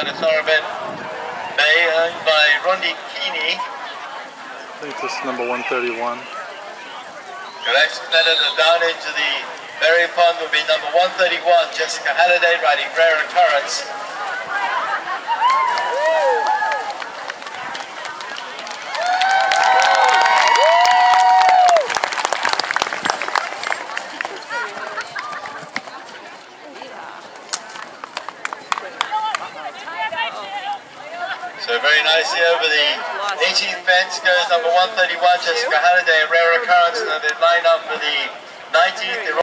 by the Thoroughbred Bay, owned by Rondi Keeney. I think this is number 131. Collection letter down into the berry pond will be number 131, Jessica Halliday, riding Rare Occurance. So very nicely over the 18th fence goes number 131, Jessica Halliday, Rare Occurrence, and then they line up for the 19th.